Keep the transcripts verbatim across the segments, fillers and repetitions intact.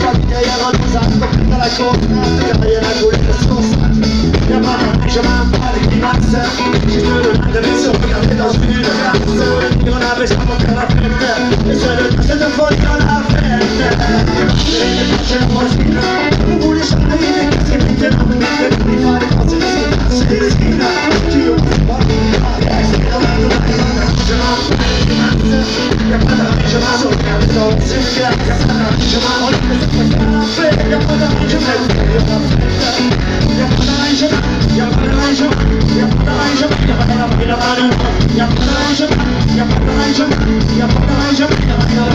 famiglia e hanno usato tutta la cosa, e la gola da scossa. Mia mamma dice ma fare di massa, ci sono durante le sue case da sfida, cazzo, io non avessimo per la fetta, e se le cose da fuori con la fetta, e le faccio un po' schina, non vuole stare in che si mette non mi mette di fare cose di schina, sei di schina, io non si parla, e se non vado da io non dice ma fare di massa, mia mamma dice ma sono cazzo, se mi piace, mia mamma dice ma ho preso questa la fetta, mia mamma dice ma io la fetta, mia mamma dice ma ya paranjo ya paranjo ya paranjo ya paranjo ya paranjo ya paranjo ya paranjo ya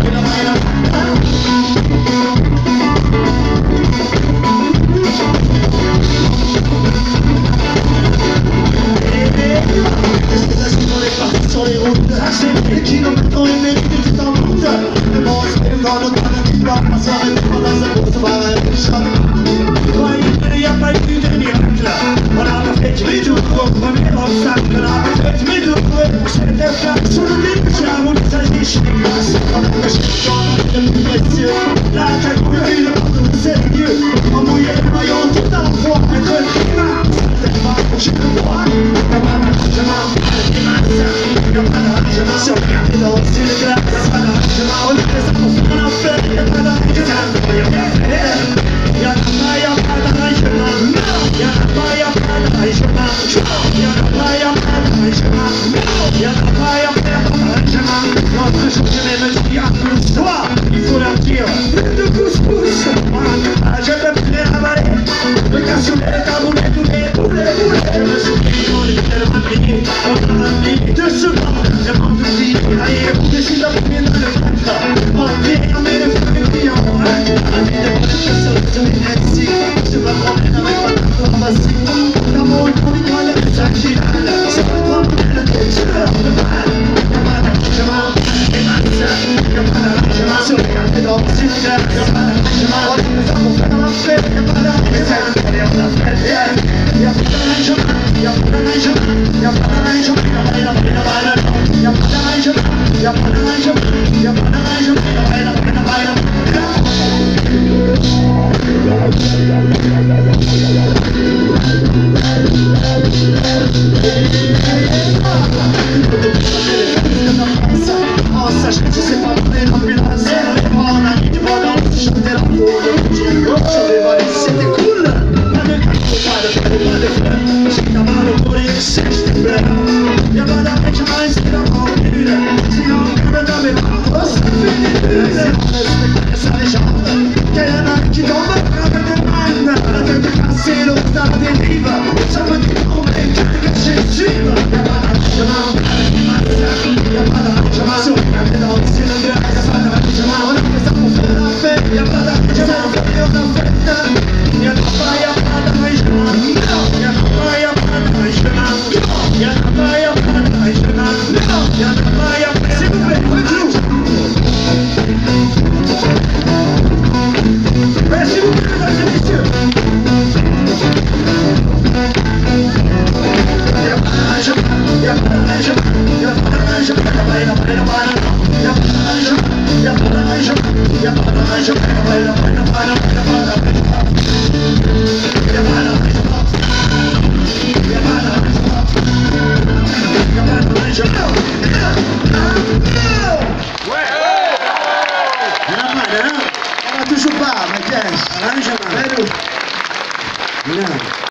sur les routes, c'est les kilomètres et mes minutes en route. Le monde est dans le temps de vivre, on s'arrête pas dans sa course, on va aller chercher. Il n'y a pas eu de miracle, on a fait du tout pour premier obstacle, on a fait du tout pour cette époque, sur le vide, j'ai un mot de sa niche, on a fait du temps de messieurs, la cagoule, il est sérieux, on mouillait le maillot tout en froid, être le climat, c'était pas pour chez le roi, la maman, je m'en fais des masses, y'a pas d'argent, sur le café dans une glace, y'a pas d'argent, on est des enfants, on en fait, y'a pas d'argent, y'a pas d'argent, y'a pas d'argent, y'a pas y'a pas d'arrangement, y'a pas y'a pas d'arrangement, y'a pas y'a pas d'arrangement. Notre jour je vais me dire à toi, il faut leur dire de couscous. Je peux plus les ravaler, le cassoulet, le taboulet, tous les boulets, boulets. Le sourire, on est tellement plié, on a mis deux secondes, le monde dit, aïe, vous décidez de premier dans le ventre. On vient, on met le feu et puis on va. La vie de bonne personne, je vais ainsi, je me promène avec ma tante facile. L'amour est pour l'école, c'est ça qui râle. C'est pas toi, le tueur de mal. Y'a pas d'arrangement, et ma sœur, y'a pas d'arrangement. Sur les cafés dans une glace, y'a pas d'arrangement. On est ça pour faire la fête, y'a pas d'arrangement. On est en la fête, y'a pas d'arrangement, y'a pas d'arrangement, y'a pas d'arrangement, y'a pas d'arrangement, y'a pas d'arrangement, y'a pas d'arrangement, y'a pas d'arrangement, y'a pas d'arrangement. Oh sache que je sais pas donner l'ambulance, on a mis du volant, chanter la foule, je vais voler, c'était cool. Pas de cadeau, pas de cadeau, pas de fleurs, j'ai ta balle au bourré, c'est je te pleure. Y'a pas d'arrangement, c'est la formule, sinon on me donne mes bras, ça fait des bulles. On respecte sa légende, qu'il y en a qui tombent, avec des mannes, la tête cassée, l'autre dans la dérive, ça me dit qu'on est que je suive. Y'a pas d'arrangement, y'a pas d'arrangement, sur les cafés dans une glace, y'a pas d'arrangement, on a fait ça pour faire la fête, y'a pas d'arrangement, on a fait la fête, y'a pas, y'a pas d'arrangement, y'a pas, y'a pas d'arrangement, y'a pas, y'a pas d'arrangement, y'a pas, y'a pas, s'il vous plaît, retour. Merci beaucoup, mesdames et messieurs. Y'a pas d'arrangement, y'a pas d'arrangement, y'a pas d'arrangement, y'a pas, y'a pas, y'a pas, y'a pas d'arrangement, y'a pas d'arrangement, y'a pas d'arrangement, y'a pas, y'a pas, y'a pas, y'a pas d'arrangement, y'a pas d'arrangement, y'a pas d'arrangement, y'a pas d'arrangement. Ouais! On a toujours pas, ma caisse. Arrangement.